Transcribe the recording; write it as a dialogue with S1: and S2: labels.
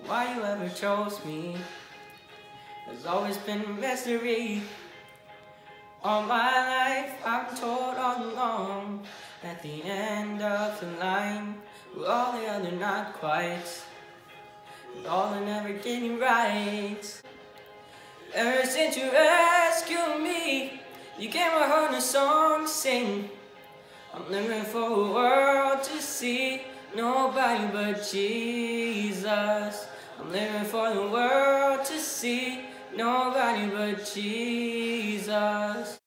S1: why you ever chose me has always been a mystery. All my life I'm told all along, at the end of the line, we're all the other not quite, and all are never getting right. Ever since you rescued me, you gave my heart a song to sing. I'm living for a world to see, nobody but Jesus. I'm living for the world to see, nobody but Jesus.